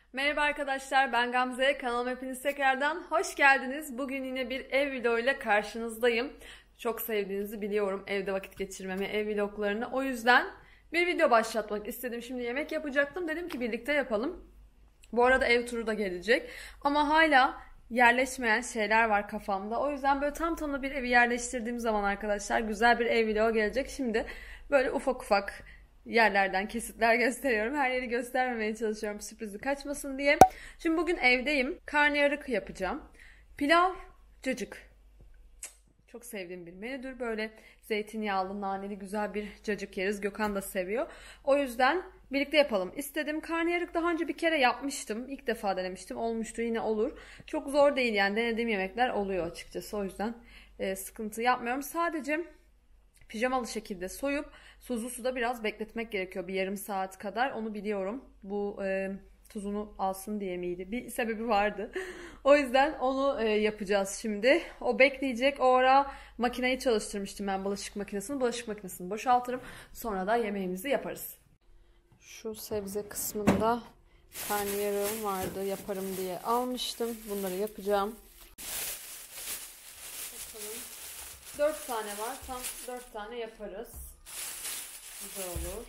Merhaba arkadaşlar, ben Gamze. Kanalıma hepiniz tekrardan hoş geldiniz. Bugün yine bir ev vlogu ile karşınızdayım. Çok sevdiğinizi biliyorum evde vakit geçirmemi, ev vloglarını. O yüzden bir video başlatmak istedim. Şimdi yemek yapacaktım. Dedim ki birlikte yapalım. Bu arada ev turu da gelecek. Ama hala yerleşmeyen şeyler var kafamda. O yüzden böyle tam tamına bir evi yerleştirdiğim zaman arkadaşlar güzel bir ev vlogu gelecek. Şimdi böyle ufak ufak yerlerden kesitler gösteriyorum. Her yeri göstermemeye çalışıyorum sürprizi kaçmasın diye. Şimdi bugün evdeyim. Karnıyarık yapacağım. Pilav, cacık. Çok sevdiğim bir menüdür. Böyle zeytinyağlı, naneli güzel bir cacık yeriz. Gökhan da seviyor. O yüzden birlikte yapalım istedim. Karnıyarık daha önce bir kere yapmıştım. İlk defa denemiştim. Olmuştu, yine olur. Çok zor değil yani, denediğim yemekler oluyor açıkçası. O yüzden sıkıntı yapmıyorum. Sadece pijamalı şekilde soyup tuzlu suda biraz bekletmek gerekiyor. Bir yarım saat kadar. Onu biliyorum. Bu tuzunu alsın diye miydi? Bir sebebi vardı. O yüzden onu yapacağız şimdi. O bekleyecek. O ara makineyi çalıştırmıştım ben, bulaşık makinesini. Bulaşık makinesini boşaltırım. Sonra da yemeğimizi yaparız. Şu sebze kısmında karnıyarığım vardı. Yaparım diye almıştım. Bunları yapacağım. Bakalım. 4 tane var. Tam 4 tane yaparız. Güzel olur.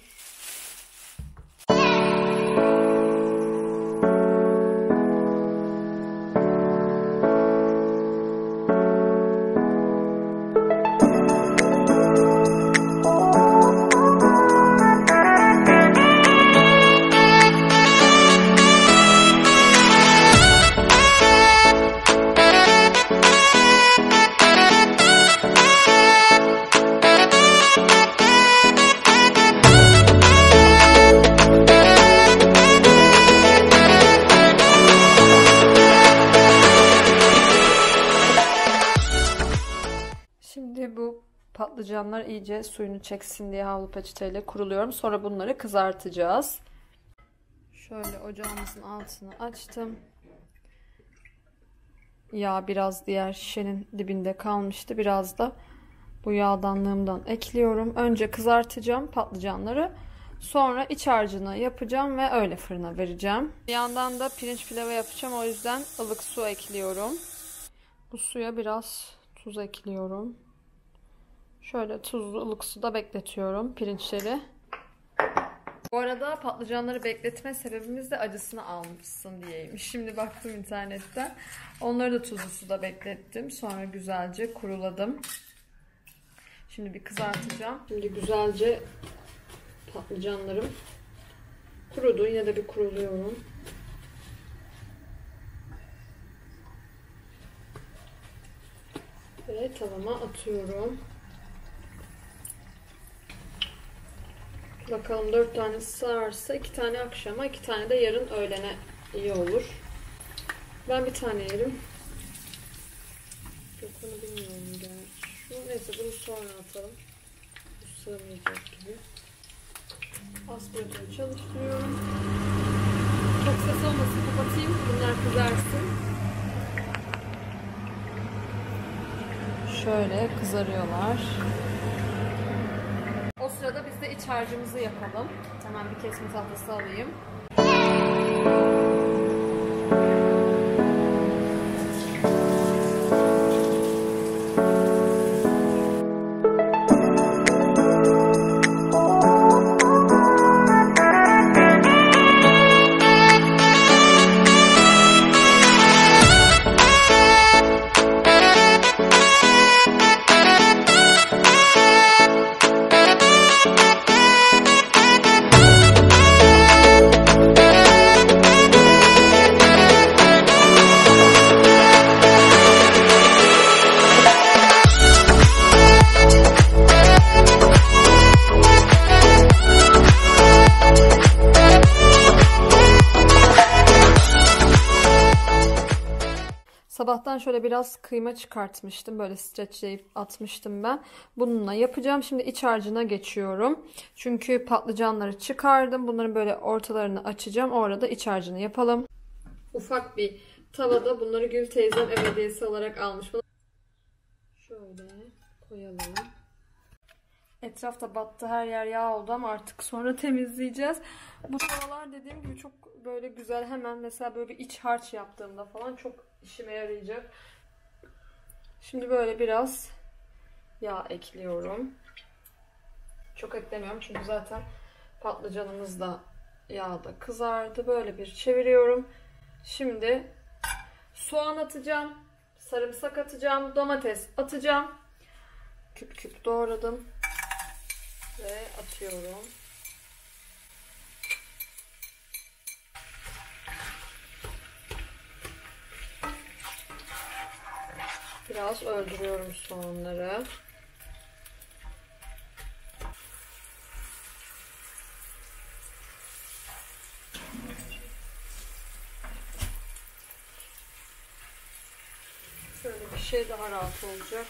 Şimdi bu patlıcanlar iyice suyunu çeksin diye havlu peçeteyle kuruluyorum. Sonra bunları kızartacağız. Şöyle ocağımızın altını açtım. Yağ biraz diğer şişenin dibinde kalmıştı. Biraz da bu yağdanlığımdan ekliyorum. Önce kızartacağım patlıcanları. Sonra iç harcını yapacağım ve öyle fırına vereceğim. Bir yandan da pirinç pilavı yapacağım. O yüzden ılık su ekliyorum. Bu suya biraz tuz ekliyorum. Şöyle tuzlu ılık suda bekletiyorum pirinçleri. Bu arada patlıcanları bekletme sebebimiz de acısını almışsın diyeymiş. Şimdi baktım internetten. Onları da tuzlu suda beklettim. Sonra güzelce kuruladım. Şimdi bir kızartacağım. Şimdi güzelce patlıcanlarım kurudu. Yine de bir kuruluyorum. Ve tavama atıyorum. Bakalım 4 tane sığarsa 2 tane akşama, 2 tane de yarın öğlene iyi olur. Ben bir tane yerim. Yok, onu bilmiyorum gerçi. Neyse, bunu sonra atalım. Bu sığmayacak gibi. Aspiratörü çalıştırıyorum. Çok ses olmasın, kapatayım. Bunlar kızarsın. Şöyle kızarıyorlar. O sırada biz de iç harcımızı yapalım. Hemen bir kesme tahtası alayım. Sabahtan şöyle biraz kıyma çıkartmıştım. Böyle streçleyip atmıştım ben. Bununla yapacağım. Şimdi iç harcına geçiyorum. Çünkü patlıcanları çıkardım. Bunların böyle ortalarını açacağım. Orada iç harcını yapalım. Ufak bir tavada bunları Gül teyzem ev hediyesi olarak almış. Şöyle koyalım. Etrafta battı, her yer yağ oldu ama artık sonra temizleyeceğiz. Bu tavalar dediğim gibi çok böyle güzel, hemen mesela böyle bir iç harç yaptığımda falan çok işime yarayacak. Şimdi böyle biraz yağ ekliyorum. Çok eklemiyorum çünkü zaten patlıcanımız da yağda kızardı. Böyle bir çeviriyorum. Şimdi soğan atacağım, sarımsak atacağım, domates atacağım. Küp küp doğradım ve atıyorum. Biraz öldürüyorum soğanları. Şöyle bir şey daha rahat olacak.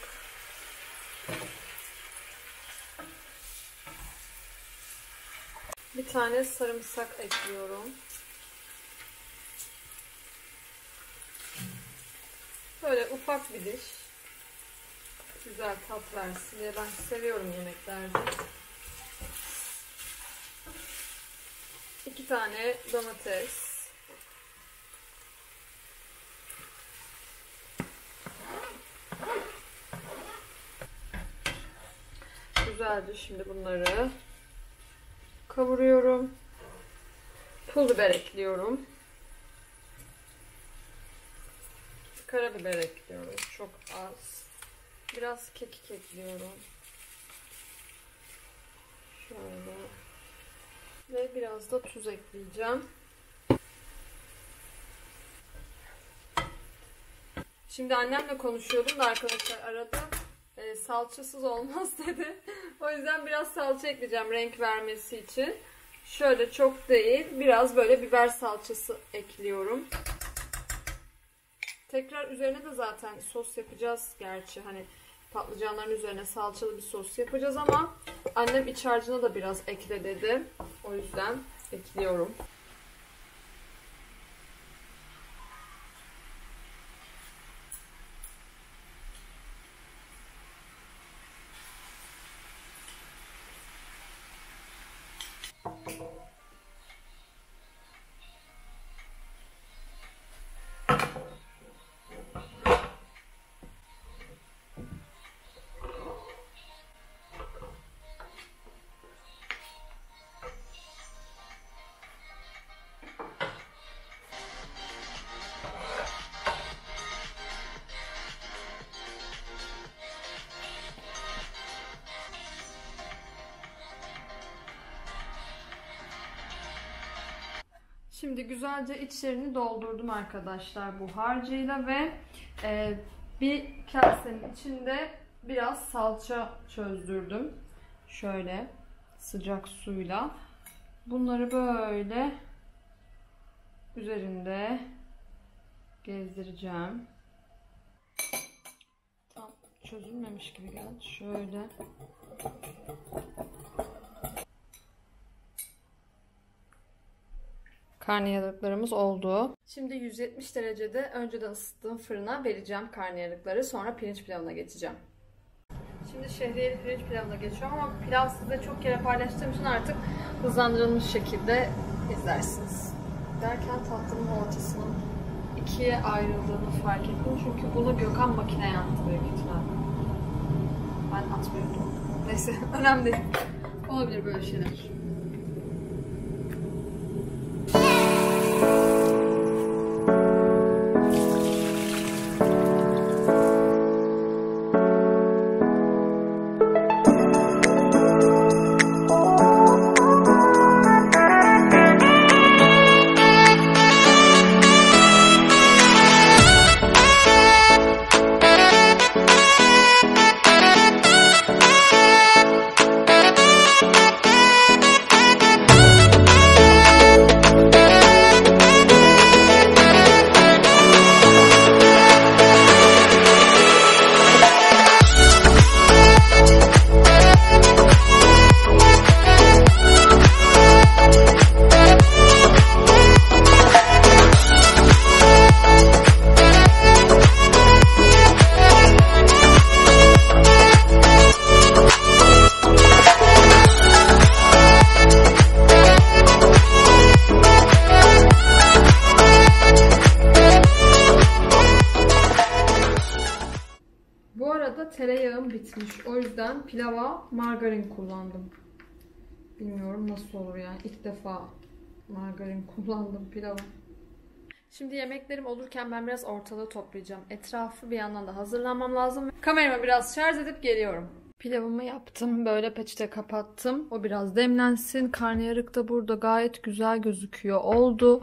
Bir tane sarımsak ekliyorum. Böyle ufak bir diş. Güzel tat versin diye ben seviyorum yemeklerde. 2 tane domates. Güzelce şimdi bunları kavuruyorum. Pul biber ekliyorum. Karabiber ekliyorum. Çok az. Biraz kekik ekliyorum. Şöyle. Ve biraz da tuz ekleyeceğim. Şimdi annemle konuşuyordum da arkadaşlar arada salçasız olmaz dedi. O yüzden biraz salça ekleyeceğim renk vermesi için. Şöyle çok değil. Biraz böyle biber salçası ekliyorum. Tekrar üzerine de zaten sos yapacağız gerçi. Hani patlıcanların üzerine salçalı bir sos yapacağız ama annem iç harcına da biraz ekle dedi. O yüzden ekliyorum. Şimdi güzelce içlerini doldurdum arkadaşlar bu harcıyla ve bir kasenin içinde biraz salça çözdürdüm. Şöyle sıcak suyla. Bunları böyle üzerinde gezdireceğim. Tam çözülmemiş gibi geldi. Şöyle. Karnıyarıklarımız oldu. Şimdi 170 derecede önceden ısıttığım fırına vereceğim karnıyarıkları. Sonra pirinç pilavına geçeceğim. Şimdi şehriyeli pirinç pilavına geçiyorum ama pilav size çok kere paylaştığım için artık hızlandırılmış şekilde izlersiniz. Derken tatlının ortasının ikiye ayrıldığını fark ettim. Çünkü bunu Gökhan makineye attı büyük ihtimal. Ben atmıyordum. Neyse önemli değil. Olabilir böyle şeyler. tereyağım bitmiş. O yüzden pilava margarin kullandım. Bilmiyorum nasıl olur yani. İlk defa margarin kullandım pilava. Şimdi yemeklerim olurken ben biraz ortalığı toplayacağım. Etrafı bir yandan da hazırlanmam lazım. Kameramı biraz şarj edip geliyorum. Pilavımı yaptım. Böyle peçete kapattım. O biraz demlensin. Karnıyarık da burada gayet güzel gözüküyor. Oldu.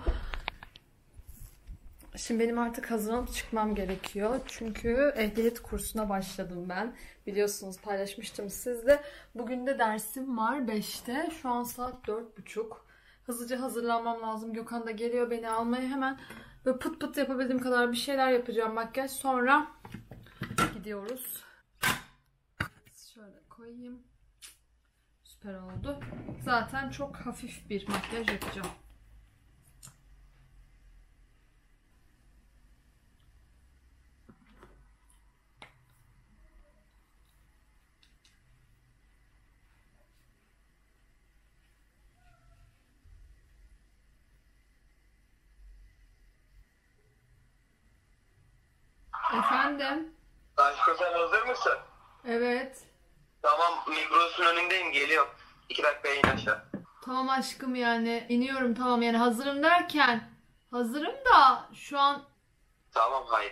Şimdi benim artık hazırlanıp çıkmam gerekiyor. Çünkü ehliyet kursuna başladım ben. Biliyorsunuz paylaşmıştım sizle. Bugün de dersim var 5'te. Şu an saat 4:30. Hızlıca hazırlanmam lazım. Gökhan da geliyor beni almaya. Hemen böyle pıt pıt yapabildiğim kadar bir şeyler yapacağım makyaj. Sonra gidiyoruz. Şöyle koyayım. Süper oldu. Zaten çok hafif bir makyaj yapacağım. Efendim? Aşkım sen hazır mısın? Evet. Tamam, Migros'un önündeyim, geliyorum. 2 dakikaya in aşağı. Tamam aşkım yani iniyorum tamam yani hazırım derken hazırım da şu an Tamam, hayır.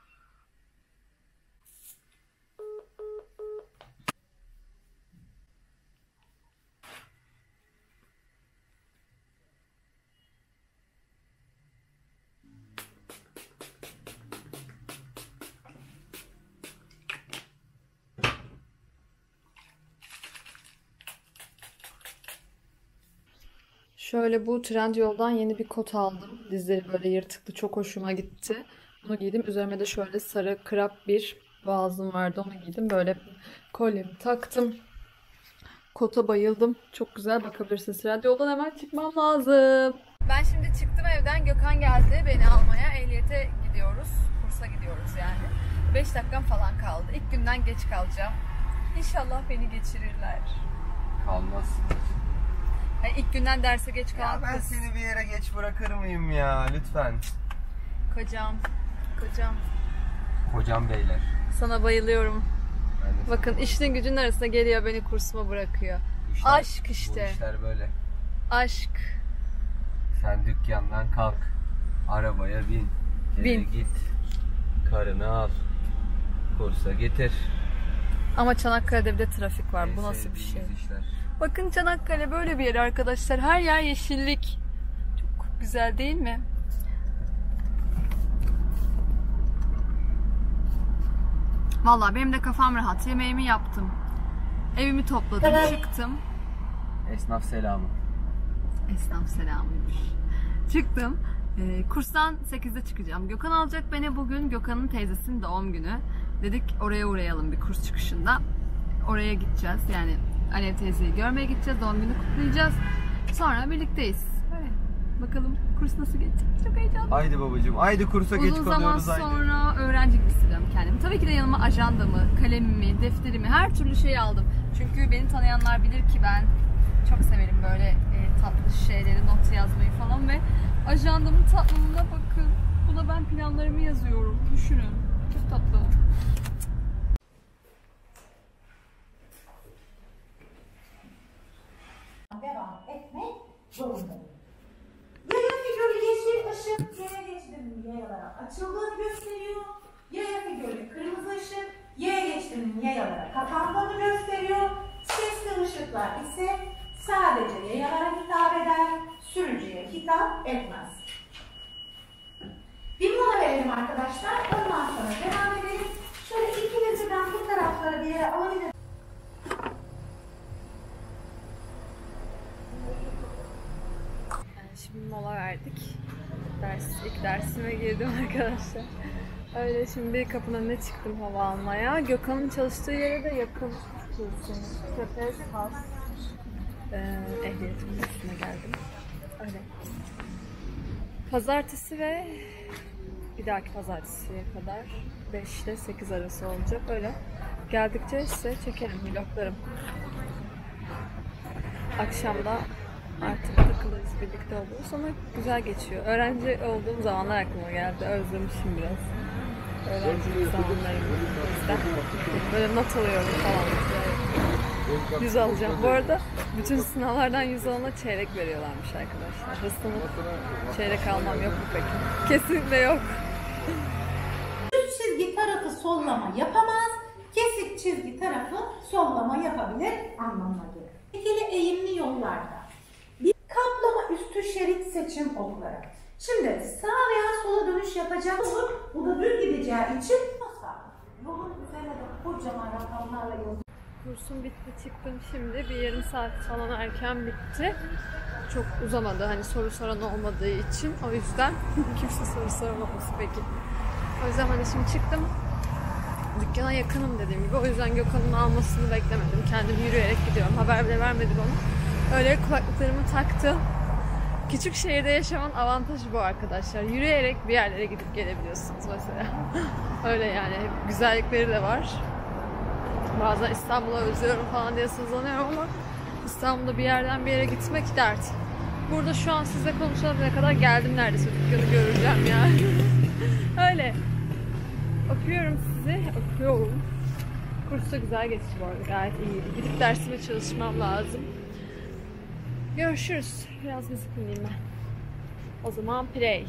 şöyle bu Trendyol'dan yeni bir kot aldım. Dizleri böyle yırtıklı çok hoşuma gitti. Bunu giydim. Üzerime de şöyle sarı krap bir boğazım vardı onu giydim. Böyle kolyemi taktım. Kota bayıldım. Çok güzel bakabilirsiniz. Trendyol'dan hemen çıkmam lazım. Ben şimdi çıktım evden. Gökhan geldi beni almaya. Ehliyete gidiyoruz. Kursa gidiyoruz yani. 5 dakikam falan kaldı. İlk günden geç kalacağım. İnşallah beni geçirirler. Kalmaz. Yani ilk günden derse geç Ya kalan ben kız. seni bir yere geç bırakır mıyım ya? Lütfen. Kocam. Kocam. Kocam beyler. Sana bayılıyorum. Ben de Bakın sana işin gücün arasında geliyor beni kursuma bırakıyor. Bu işler- Aşk işte. Bu işler böyle. Aşk. Sen dükkandan kalk. Arabaya bin. Eve Bin. git. Karını al. Kursa getir. Ama Çanakkale'de bir de trafik var. En Bu nasıl bir şey? sevdiğimiz işler. Bakın Çanakkale böyle bir yer arkadaşlar. Her yer yeşillik. Çok güzel değil mi? Vallahi benim de kafam rahat. Yemeğimi yaptım. Evimi topladım, çıktım. Esnaf selamı. Esnaf selamıymış. Çıktım. Kurstan 8'de çıkacağım. Gökhan alacak beni bugün. Gökhan'ın teyzesinin doğum günü. Dedik oraya uğrayalım bir kurs çıkışında. Oraya gideceğiz. Yani Alev teyzeyi görmeye gideceğiz. Doğum günü kutlayacağız. Sonra birlikteyiz. Böyle. Bakalım kurs nasıl geçecek. Çok heyecanlı. Haydi babacığım. Haydi kursa geç Uzun zaman kalıyoruz haydi. sonra öğrenci gibi hissediyorum kendimi. Tabii ki de yanıma ajandamı, kalemimi, defterimi, her türlü şeyi aldım. Çünkü beni tanıyanlar bilir ki ben çok severim böyle tatlı şeyleri, not yazmayı falan ve ajandamın tatlılığına bakın. Buna ben planlarımı yazıyorum. Düşünün. Çok tatlı. Devam etmek zorundayım. Yaya figürü yeşil ışık yaya geçtiğinin yayalara açıldığını gösteriyor. Yaya figürü kırmızı ışık yaya geçtiğinin yayalara kapandığını gösteriyor. Sesli ışıklar ise sadece yayalara hitap eder, sürücüye hitap etmez. Bir mola verelim arkadaşlar. Ondan sonra devam edelim. Şöyle ikinizi ben bu taraflara bir yere alabilirim. Şimdi mola verdik. İlk dersime girdim arkadaşlar. Öyle şimdi kapının önüne çıktım hava almaya. Gökhan'ın çalıştığı yere de yakın. Köpek Has. Ehliyet kursuna geldim. Öyle. Pazartesi ve bir dahaki pazartesiye kadar 5 ile 8 arası olacak. Öyle. Geldikçe size çekerim, vloglarım. Akşamda artık takılırız, birlikte oluruz. Sonra güzel geçiyor. Öğrenci olduğum zamanlar aklıma geldi. Özlemişim biraz. öğrencilik zamanlarım bizden. Böyle not alıyorum falan. 100 alacağım. Bu arada bütün sınavlardan 100 alana çeyrek veriyorlarmış arkadaşlar. Hırslanıp çeyrek almam yok mu peki? Kesinlikle yok. Düz çizgi tarafı sollama yapamaz, kesik çizgi tarafı sollama yapabilir anlamına gelir. İkili eğimli yollarda bir kaplama üstü şerit seçim okları. Şimdi sağ veya sola dönüş yapacak olur. Bu da düz gideceği için yolun üzerine de kocaman rakamlarla yazılır. Kursum bitti, çıktım şimdi. Bir yarım saat falan erken bitti. Çok uzamadı hani soru soran olmadığı için. O yüzden kimse soru sormaması peki. O yüzden hani şimdi çıktım. Dükkana yakınım dediğim gibi. O yüzden Gökhan'ın almasını beklemedim. Kendim yürüyerek gidiyorum. Haber bile vermedim ona. Öyle kulaklıklarımı taktım. Küçük şehirde yaşamanın avantajı bu arkadaşlar. Yürüyerek bir yerlere gidip gelebiliyorsunuz mesela. Öyle yani. Güzellikleri de var. Bazen İstanbul'u özlüyorum falan diye sızlanıyorum ama İstanbul'da bir yerden bir yere gitmek dert. Burada şu an sizle konuşana kadar geldim neredeyse, dükkanı göreceğim yani. Öyle. Öpüyorum sizi. Öpüyorum. Kurs da güzel geçti bu arada. Gayet iyiydi. Gidip dersime çalışmam lazım. Görüşürüz. Biraz müzik dinleyeyim ben. O zaman play.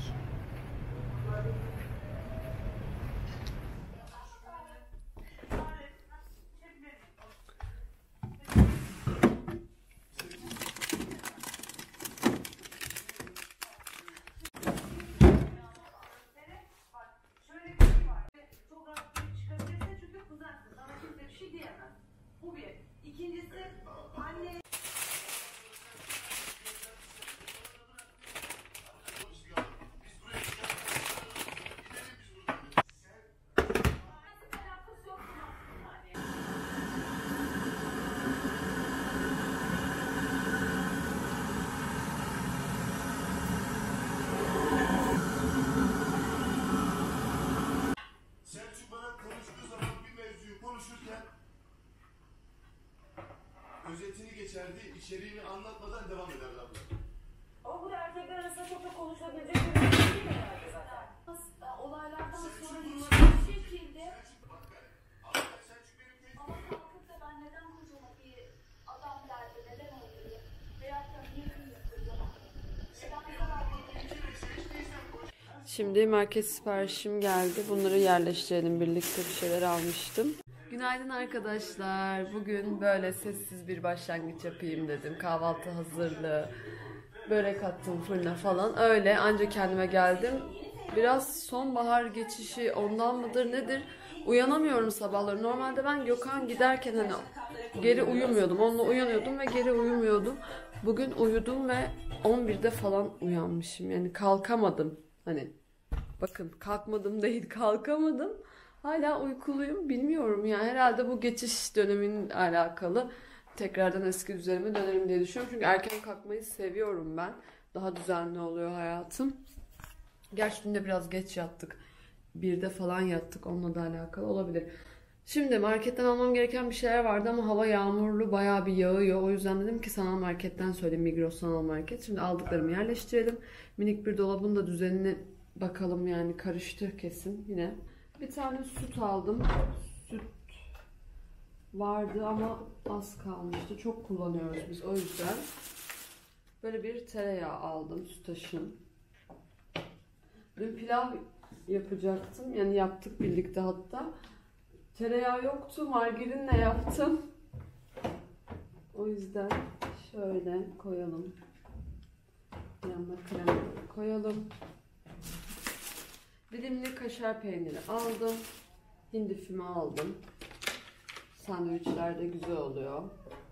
Özetini geçerdi, içeriğini anlatmadan devam ederdi abla. Ama bu da erkekler arasında çok da konuşabilecek bir şey değil herhalde zaten. Olaylardan sonra hiçbir şekilde ama kalkıp da ben neden kocama bir adam derdi, neden öldürdü? Veyahut da niye kıymettirdi? Şimdi market siparişim geldi. Bunları yerleştirelim. Birlikte bir şeyler almıştım. Günaydın arkadaşlar. Bugün böyle sessiz bir başlangıç yapayım dedim. Kahvaltı hazırlığı, börek attım fırına falan. Öyle anca kendime geldim. Biraz sonbahar geçişi ondan mıdır nedir? Uyanamıyorum sabahları. Normalde ben Gökhan giderken hani geri uyumuyordum. Onunla uyanıyordum ve geri uyumuyordum. Bugün uyudum ve 11'de falan uyanmışım. Yani kalkamadım. Hani bakın kalkmadım değil, kalkamadım. Hala uykuluyum, bilmiyorum ya. Herhalde bu geçiş döneminin alakalı. Tekrardan eski düzenime dönerim diye düşünüyorum. Çünkü erken kalkmayı seviyorum ben. Daha düzenli oluyor hayatım. Gerçi dün de biraz geç yattık. 1'de falan yattık. Onunla da alakalı olabilir. Şimdi marketten almam gereken bir şeyler vardı ama hava yağmurlu, bayağı bir yağıyor. O yüzden dedim ki sanal marketten söyleyeyim. Migros sanal market. Şimdi aldıklarımı yerleştirelim. Minik bir dolabın da düzenine bakalım, yani karıştı kesin yine. Bir tane süt aldım. Süt vardı ama az kalmıştı. Çok kullanıyoruz biz o yüzden. Böyle bir tereyağı aldım. Sütaş'ın. Dün pilav yapacaktım. Yani yaptık birlikte hatta. Tereyağı yoktu. Margarinle yaptım. O yüzden şöyle koyalım. Yanına krema koyalım. Dilimli kaşar peyniri aldım. Hindi füme aldım. Sandviçler de güzel oluyor.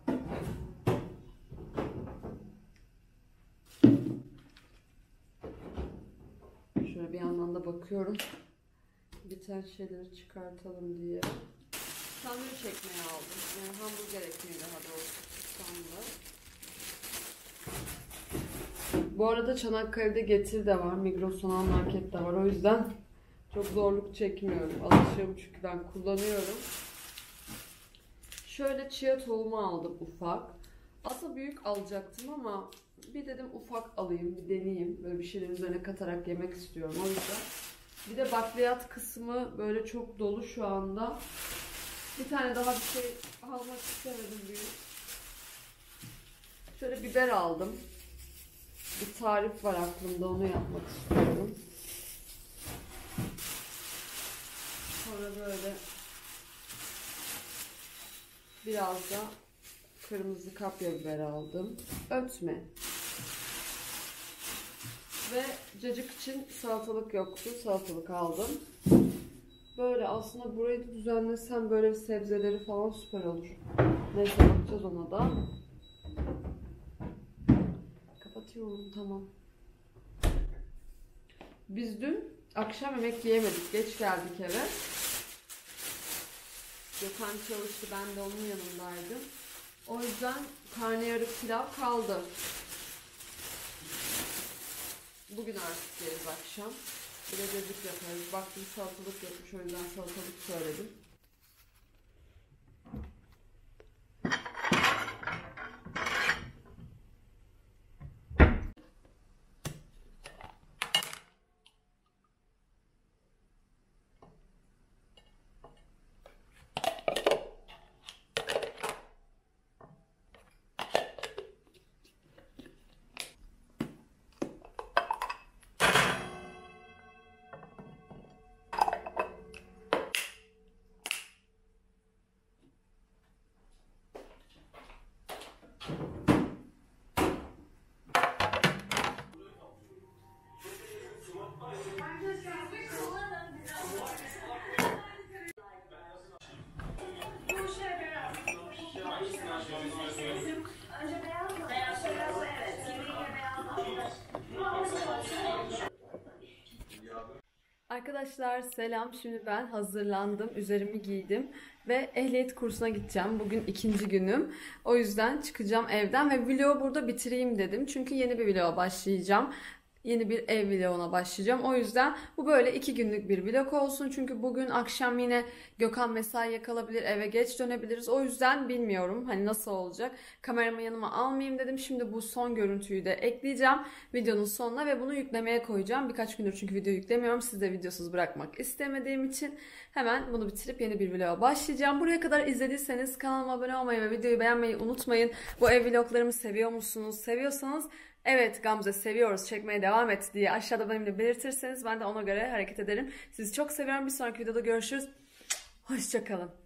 Şöyle bir yandan da bakıyorum. Biten şeyleri çıkartalım diye. Sandviç ekmeği aldım. Yani hamburger ekmeği daha doğrusu. Bu arada Çanakkale'de Getir de var. Migros sanal market de var. O yüzden çok zorluk çekmiyorum. Alışığım çünkü ben kullanıyorum. Şöyle chia tohumu aldım ufak. Aslında büyük alacaktım ama bir dedim ufak alayım, bir deneyeyim. Böyle bir şeylerin üzerine katarak yemek istiyorum. O yüzden Bir de bakliyat kısmı böyle çok dolu şu anda. Bir tane daha bir şey almak istemedim büyük. Şöyle biber aldım. Bir tarif var aklımda, onu yapmak istiyorum. Sonra böyle biraz da kırmızı kapya biber aldım. Ötme. Ve cacık için salatalık yoktu. Salatalık aldım. Böyle aslında burayı da düzenlesem böyle sebzeleri falan süper olur. Neyse, bakacağız ona da. Kapatıyorum, tamam. Biz dün akşam yemek yiyemedik. Geç geldik eve. Gökhan çalıştı. Ben de onun yanındaydım. O yüzden karnıyarık pilav kaldı. Bugün artık yeriz akşam. Bir de cacık yaparız. Baktım salatalık yokmuş, o yüzden salatalık söyledim. Arkadaşlar selam. Şimdi ben hazırlandım. Üzerimi giydim ve ehliyet kursuna gideceğim. Bugün 2. günüm. O yüzden çıkacağım evden ve vlogu burada bitireyim dedim. Çünkü yeni bir vloga başlayacağım. Yeni bir ev vloguna başlayacağım. O yüzden bu böyle 2 günlük bir vlog olsun. Çünkü bugün akşam yine Gökhan mesaiye kalabilir, eve geç dönebiliriz. O yüzden bilmiyorum hani nasıl olacak. Kameramı yanıma almayayım dedim. Şimdi bu son görüntüyü de ekleyeceğim videonun sonuna ve bunu yüklemeye koyacağım. Birkaç gündür çünkü video yüklemiyorum. Siz de videosuz bırakmak istemediğim için hemen bunu bitirip yeni bir vloga başlayacağım. Buraya kadar izlediyseniz kanalıma abone olmayı ve videoyu beğenmeyi unutmayın. Bu ev vloglarımı seviyor musunuz? Seviyorsanız evet Gamze seviyoruz, çekmeye devam et diye aşağıda benimle belirtirseniz ben de ona göre hareket ederim. Sizi çok seviyorum. Bir sonraki videoda görüşürüz. Hoşça kalın.